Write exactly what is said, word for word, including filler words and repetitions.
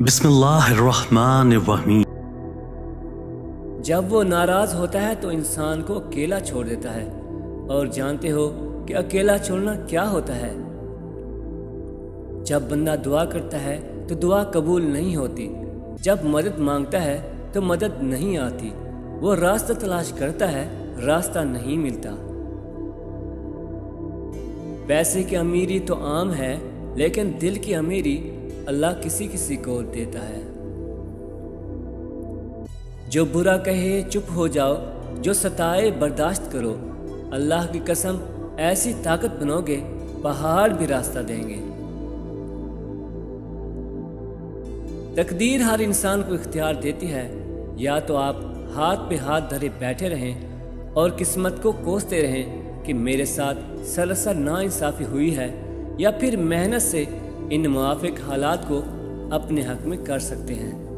बिस्मिल्लाहिर्रहमानिर्रहीम। जब वो नाराज़ होता है तो इंसान को अकेला छोड़ देता है, और जानते हो कि अकेला छोड़ना क्या होता है। जब बंदा दुआ करता है तो दुआ कबूल नहीं होती, जब मदद मांगता है तो मदद नहीं आती, वो रास्ता तलाश करता है, रास्ता नहीं मिलता। पैसे की अमीरी तो आम है, लेकिन दिल की अमीरी अल्लाह किसी किसी को देता है। जो बुरा कहे चुप हो जाओ, जो सताए बर्दाश्त करो। अल्लाह की कसम, ऐसी ताकत बनोगे पहाड़ भी रास्ता देंगे। तकदीर हर इंसान को इख्तियार देती है, या तो आप हाथ पे हाथ धरे बैठे रहें और किस्मत को कोसते रहें कि मेरे साथ सरासर नाइंसाफ़ी हुई है, या फिर मेहनत से इन मुआफिक हालात को अपने हक में कर सकते हैं।